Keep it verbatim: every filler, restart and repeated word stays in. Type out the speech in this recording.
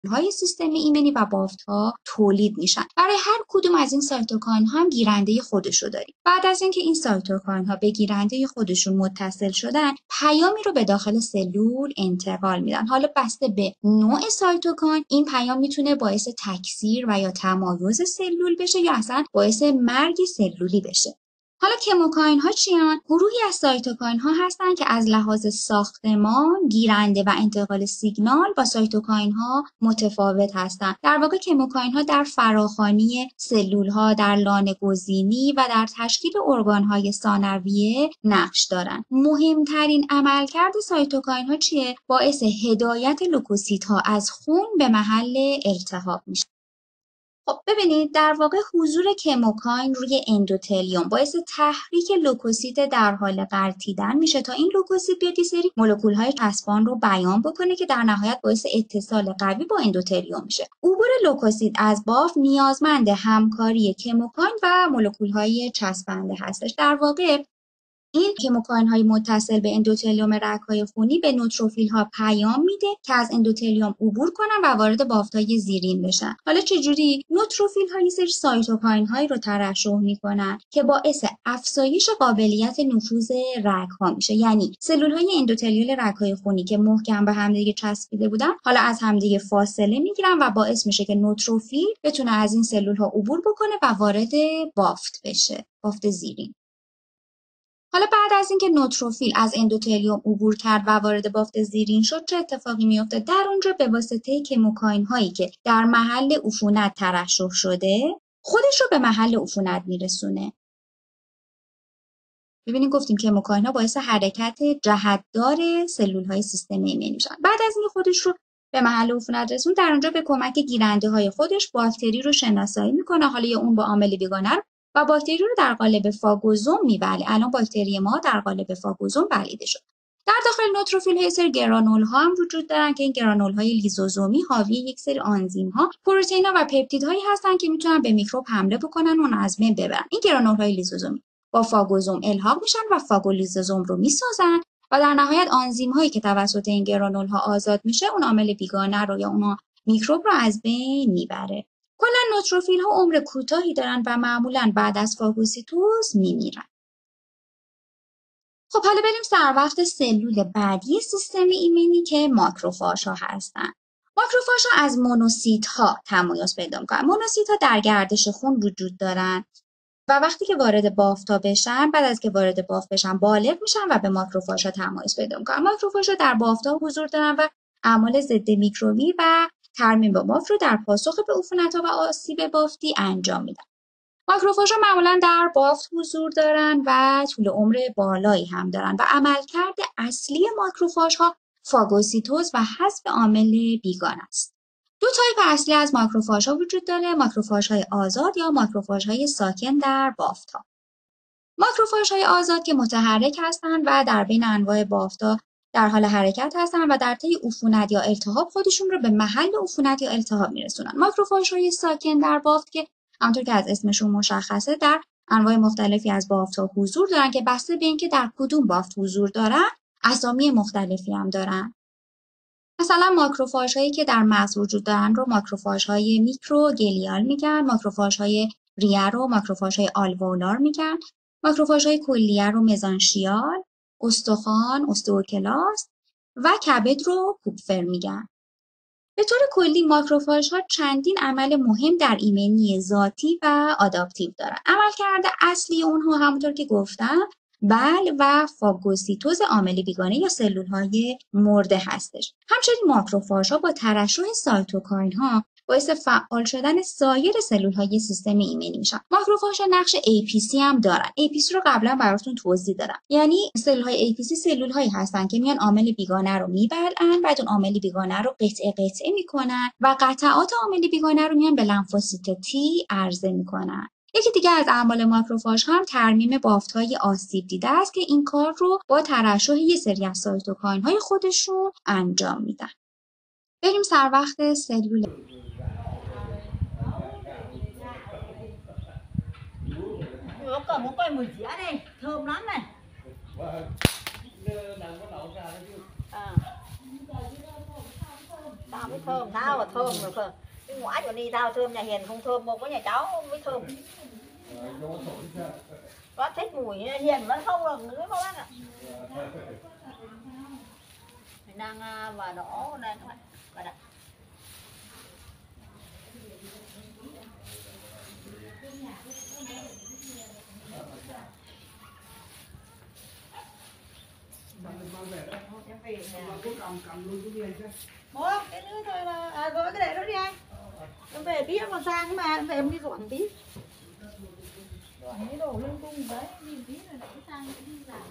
های سیستم ایمنی و بافت‌ها تولید میشن. برای هر کدوم از این سایتوکاین ها هم گیرنده خودشو داریم. بعد از اینکه این سایتوکاین ها به گیرنده خودشون متصل شدن، پیامی رو به داخل سلول انتقال میدن. حالا بسته به نوع سایتوکاین این پیام میتونه باعث تکثیر و یا تمایز سلول بشه یا اصلا باعث مرگ سلولی بشه. حالا کموکاین ها چیان؟ گروهی از سایتوکاین ها هستند که از لحاظ ساختمان، گیرنده و انتقال سیگنال با سایتوکاین ها متفاوت هستند. در واقع کموکاین ها در فراخوانی سلول ها، در لانه گزینی و در تشکیل ارگان های ثانویه نقش دارند. مهمترین عملکرد سایتوکاین ها چیه؟ باعث هدایت لوکوسیت ها از خون به محل التهاب میشه. خب ببینید در واقع حضور کموکاین روی اندوتلیوم باعث تحریک لوکوسیت در حال غلطیدن میشه تا این لوکوسیت بیاد یه سری مولکول‌های چسبان رو بیان بکنه که در نهایت باعث اتصال قوی با اندوتلیوم میشه. عبور لوکوسیت از بافت نیازمند همکاری کموکاین و مولکول‌های چسبنده هستش. در واقع این کموکاین های متصل به اندوتلیوم رگ‌های خونی به نوتروفیل ها پیام میده که از اندوتلیوم عبور کنن و وارد بافت‌های زیرین بشن. حالا چجوری؟ نوتروفیل ها یه سری سایتوکاین هایی رو ترشح میکنن که باعث افزایش قابلیت نفوذ رگ‌ها میشه. یعنی سلول های اندوتلیول رگ‌های خونی که محکم به همدیگه چسبیده بودن حالا از همدیگه فاصله میگیرن و باعث میشه که نوتروفیل بتونه از این سلول ها عبور بکنه و وارد بافت بشه، بافت زیرین. حالا بعد از اینکه نوتروفیل از اندوتلیوم عبور کرد و وارد بافت زیرین شد چه اتفاقی میفته؟ در اونجا به واسطه کموکاین هایی که در محل عفونت ترشح شده خودش رو به محل عفونت میرسونه. ببینید گفتیم کموکاین ها باعث حرکت جهتدار سلول های سیستم ایمنی میشن. بعد از اینکه خودش رو به محل عفونت رسون در اونجا به کمک گیرنده های خودش باکتری رو شناسایی میکنه. حالا یا اون با عامل بیگانه و باکتری رو در قالب فاگوزوم میبله. الان باکتری ما در قالب فاگوزوم بلیده شد. در داخل نوتروفیل های سری گرانول ها هم وجود دارن که این گرانول های لیزوزومی حاوی یک سری آنزیم ها، پروتئین ها و پپتید هایی هستن که میتونن به میکروب حمله بکنن و اون از بین ببرن. این گرانول های لیزوزومی با فاگوزوم الحاق میشن و فاگولیزوزوم رو میسازن و در نهایت آنزیم هایی که توسط این گرانول ها آزاد میشه اون عامل بیگانه رو یا اون میکروب رو از بین میبره. کلا نوتروفیل ها عمر کوتاهی دارن و معمولا بعد از فاگوسیتوز میمیرن. خب حالا بریم سر وقت سلول بعدی سیستم ایمنی که ماکروفاژ ها هستن. ماکروفاژ ها از مونوسیت ها تمایز پیدا میکنن. مونوسیت ها در گردش خون وجود دارن و وقتی که وارد بافت ها بشن، بعد از که وارد بافت بشن بالغ میشن و به ماکروفاژ ها تمایز پیدا میکنن. ماکروفاژ ها در بافت ها حضور دارن و اعمال ضد میکروبی و ترمیم با بافت رو در پاسخ به عفونت‌ها و آسیب بافتی انجام میدن. ماکروفاژها معمولا در بافت حضور دارن و طول عمر بالایی هم دارن و عملکرد اصلی ماکروفاژها فاگوسیتوز و حذف عامل بیگانه است. دو تایپ اصلی از ماکروفاژها وجود داره: ماکروفاژهای آزاد یا ماکروفاژهای ساکن در بافت‌ها. ماکروفاژهای آزاد که متحرک هستند و در بین انواع بافت‌ها در حال حرکت هستند و در طی عفونت یا التهاب خودشون رو به محل عفونت یا التهاب میرسونن. ماکروفاژهای ساکن در بافت که همونطور که از اسمشون مشخصه در انواع مختلفی از بافت‌ها حضور دارن که بسته به اینکه در کدوم بافت حضور دارن اسامی مختلفی هم دارن. مثلا ماکروفاژهایی که در مغز وجود دارن رو ماکروفاژهای میکروگلیال میگن، ماکروفاژهای ریه رو ماکروفاژهای آلوئولار میگن، ماکروفاژهای کلیه رو مزانشیال، استخوان، اوستئوکلاست و کبد رو کوپفر میگن. به طور کلی ماکروفاژها چندین عمل مهم در ایمنی ذاتی و آداپتیو دارن. عملکرد اصلی اونها همونطور که گفتم بل و فاگوسیتوز عامل بیگانه یا سلول‌های مرده هستش. همچنین ماکروفاژها با ترشح سایتوکاین‌ها باعث فعال شدن سایر سلول‌های سیستم ایمنی میشن. ماکروفاژها نقش ای پی سی هم دارن. ای پی سی رو قبلا براتون توضیح دادم. یعنی سلول‌های ای پی سی سلول‌هایی هستن که میان عامل بیگانه رو میبلعن، بعد اون عامل بیگانه رو قطعه قطعه میکنن و قطعات عامل بیگانه رو میان به لنفوسیت تی عرضه میکنن. یکی دیگه از اعمال ماکروفاژ هم ترمیم بافت‌های آسیب دیده است که این کار رو با ترشح یه سری از سایتوکاین‌های خودشون انجام میدن. بریم سر وقت سلول còn một cây mùi dĩa đây thơm lắm này. À. tao mới thơm, tao là thơm rồi cơ. Cái ngoại của đi tao thơm, nhà Hiền không thơm, một có nhà cháu mới thơm. Có thích mùi Hiền vẫn không được nữa các bác ạ. Đang và đỏ đây các bạn. Và đặt. Em về nhà. Một cái nữa thôi là à rồi cái để đó đi anh. Em về biết còn sang mà em về em đi dọn tí. Dọn mấy đồ lung tung đấy, nhìn tí là để sang đi giảm.